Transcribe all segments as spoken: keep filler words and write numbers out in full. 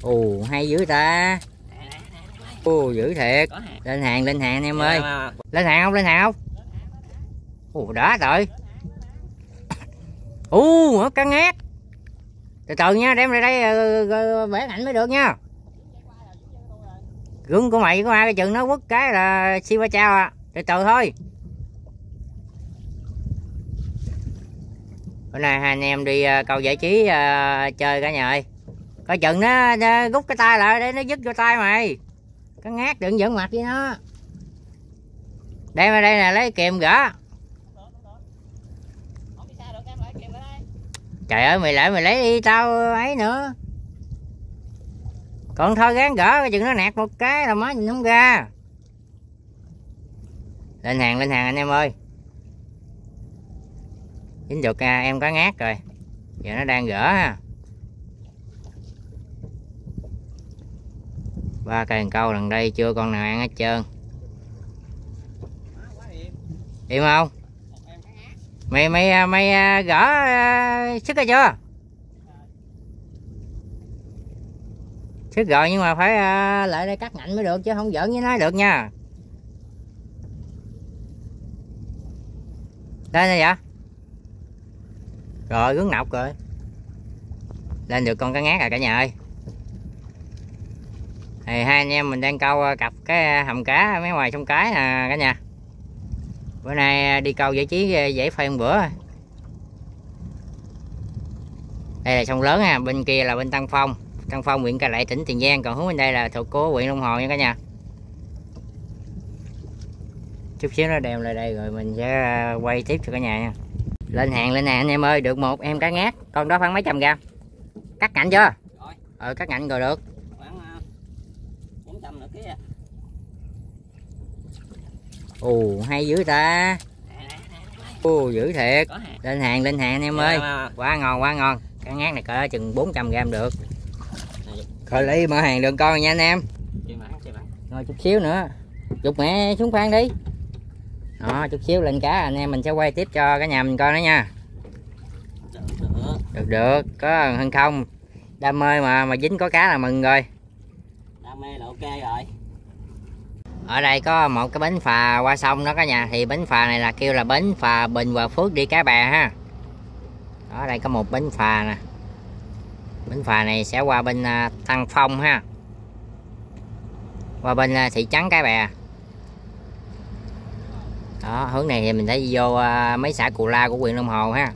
Ồ hay dữ ta. Ồ dữ thiệt. Lên hàng lên hàng anh em ơi. Lên hàng không lên hàng không? Ồ đã rồi. Ồ cá ngát. Từ từ nha, đem ra đây vẽ ảnh mới được nha. Gương của mày của ai cái chừng nó quất cái là siêu ba trao à. Từ từ thôi. Bữa nay hai anh em đi câu giải trí uh, chơi cả nhà ơi. Coi chừng nó, nó rút cái tay lại để nó dứt vô tay mày. Cá ngát đừng giỡn mặt với nó. Đem ra đây nè, lấy kìm gỡ. Trời ơi mày lại mày lấy đi tao ấy nữa. Còn thôi gán gỡ coi chừng nó nạt một cái là má nhìn không ra. Lên hàng lên hàng anh em ơi. Dính được à, em có ngát rồi. Giờ nó đang gỡ ha. Ba cây câu lần đây chưa con nào ăn hết trơn. Im không? Mày mày mày gỡ sức rồi chưa? Sức rồi nhưng mà phải lại đây cắt ngạnh mới được chứ không giỡn với nó được nha. Lên đây vậy? Rồi gướng nọc rồi. Lên được con cá ngát rồi cả nhà ơi. Thì hai anh em mình đang câu cặp cái hầm cá mấy ngoài sông Cái nè cả nhà. Bữa nay đi câu giải trí dễ phơi một bữa. Đây là sông lớn ha, bên kia là bên Tân Phong. Tân Phong huyện Cai Lậy tỉnh Tiền Giang, còn hướng bên đây là thuộc của huyện Long Hồ nha cả nhà. Chút xíu nó đem lại đây rồi mình sẽ quay tiếp cho cả nhà nha. Lên hàng lên hàng anh em ơi, được một em cá ngát, con đó khoảng mấy trăm gram. Cắt ngạnh chưa? Rồi. Ờ cắt ngạnh rồi được. Khoảng bốn trăm nữa ký. Ồ hay dữ ta. Ồ dữ thiệt. Lên hàng lên hàng anh em ơi. Quá ngon quá ngon. Cá ngát này cỡ chừng bốn trăm gram được. Khởi lấy mở hàng đường con nha anh em. Rồi chút xíu nữa. Chụp mẹ xuống khoan đi. Đó chút xíu lên cá anh em mình sẽ quay tiếp cho cả nhà mình coi nữa nha. Được được, có hơn không. Đam mê mà mà dính có cá là mừng rồi. Đam mê là ok rồi. Ở đây có một cái bến phà qua sông đó cả nhà, thì bến phà này là kêu là bến phà Bình Hòa Phước đi Cái Bè ha. Ở đây có một bến phà nè. Bến phà này sẽ qua bên Tân Phong ha. Qua bên thị trấn Cái Bè. Đó, hướng này thì mình thấy vô mấy xã Cù La của huyện Long Hồ ha.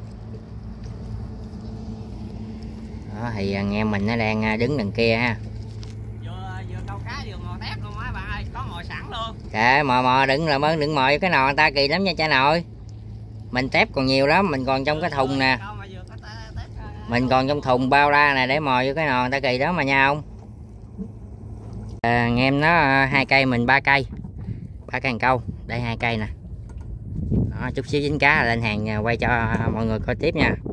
Đó, thì anh em mình nó đang đứng đằng kia ha. Vừa, vừa câu cá vừa mò tép luôn á bạn ơi, có mồi sẵn luôn. Kệ mò mò đừng làm ơn đừng mò cái nò người ta kỳ lắm nha cha nội. Mình tép còn nhiều lắm, mình còn trong cái thùng nè. Mình còn trong thùng bao la nè để mò vô cái nò người ta kỳ đó mà nha không. À, anh em nó hai cây mình ba cây. Ba cây câu, đây hai cây nè. Đó, chút xíu dính cá lên hàng quay cho mọi người coi tiếp nha.